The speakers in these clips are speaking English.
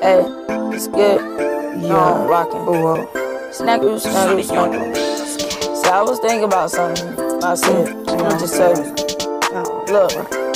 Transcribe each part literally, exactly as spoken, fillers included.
Hey, it's good. Yeah, no, I'm rocking. Oh, Snackaroo, snackaroo, snackaroo. So I was thinking about something. I said, let me just tell you. Look,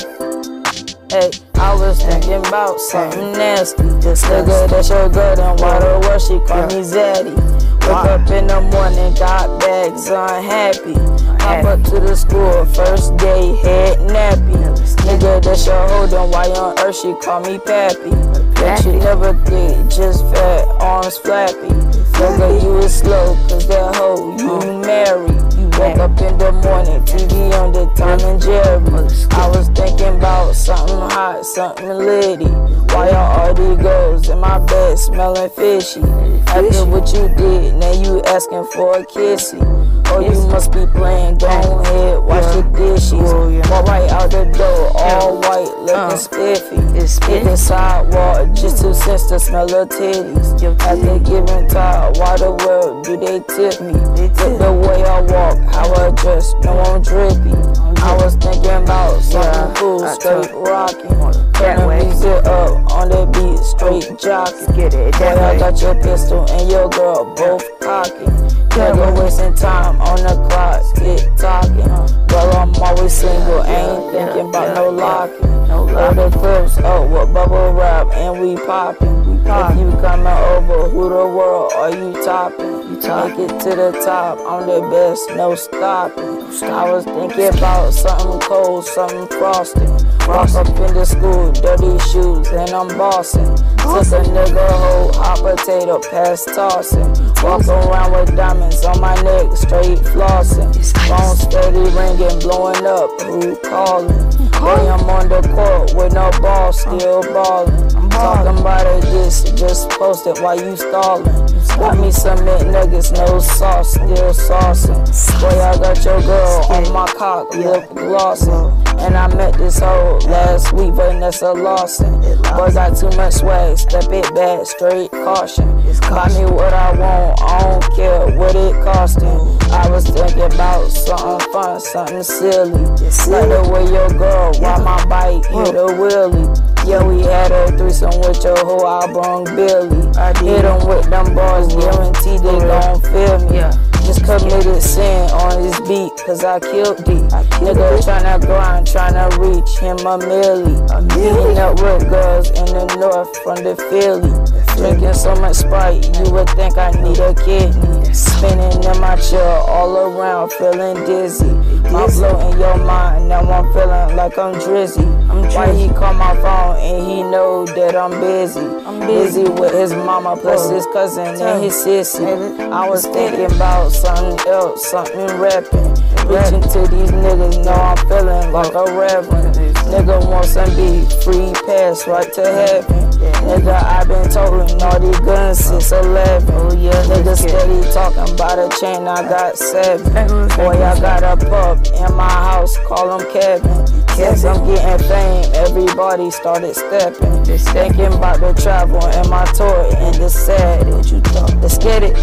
hey, I was thinking about something nasty. This nigga, that's your girl, then why the world she call me Zaddy? Wake up in the morning, got bags, unhappy. Hop up to the school, first day, head nappy. Nigga, that's your hoe, then why on earth she call me Pappy? Bet you never think, just fat, arms flappy. Nigga, you is slow, cause that hoe, you married. You woke up in the morning, T V on the Tom and Jerry. I was thinking about something hot, something litty. Why y'all all these girls in my bed smelling fishy? After what you did, now you asking for a kissy. Oh, you must be playing, go ahead, wash the dishes. Walk right out the door, all white, looking spiffy. Hit the sidewalk, just two cents to smell her titties. After giving time, why the world do they tip me? Look the way I walk, how I dress, no I'm drippy. I was thinking about something cool, straight rocking. Turn the music up on the beat, straight jocking. Boy, I got your pistol and your girl both cocking. Never wasting time on the clock, tick-tocking. Girl, I'm always single, ain't thinking about no locking. Load the clips up with bubble wrap and we popping. If you coming over, who the world are you topping? Make it to the top, I'm the best, no stopping. I was thinking about something cold, something frosting. Walk up in the school, dirty shoes, and I'm bossing. Took a nigga whole hot potato past tossing. Walk around with diamonds on my neck, straight flossing. Phone steady ringing, blowing up, who calling? Boy, I'm on the court with no ball, still ballin'. Talking about it, this just posted while you stallin'. Got me some mint nuggets, no sauce, still saucing. Boy, I got your girl on my cock, lip glossing. And I met this hoe last week, Vanessa Lawson. Boy, got too much swag, step it back, straight caution. Buy me what I want, I don't care what it costing. I was thinking about something fun, something silly. Like the way your girl ride my bike, hit a wheelie. Yeah, we had a threesome with your hoe, I brung Billy. I hit him with them bars, guaranteed they gon' feel me. Just committed sin on this beat, cause I killed D. Nigga tryna grind, tryna reach him a milli. Meeting up with girls in the north from the Philly. Drinking so much Sprite, you would think I need a kidney. Spinning in my chair all around, feeling dizzy. My blow in your mind, now I'm feeling like I'm drizzy. Why he call my phone and he know that I'm busy? I'm busy with his mama plus his cousin and his sissy. I was thinking about something else, something rapping. Reaching to these niggas, know I'm feeling like a reverend. Nigga want some beef, free pass right to heaven. Nigga, I been toting all these guns since eleven. Nigga steady talking about a chain, I got seven. Boy, I got a pup in my house, call him Kevin. Since I'm getting fame, everybody started stepping. Thinking about the travel and my tour and the sad. What you thought? Let's get it.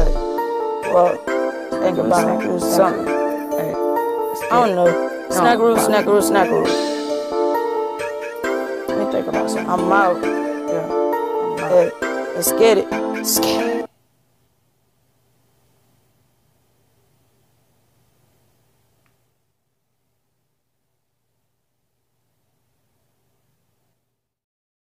Well, think about something. I don't know. Snackaroo, snackaroo, snackaroo. Let me think about something. I'm out. Yeah. I'm out. Hey, let's get it. Let's get it.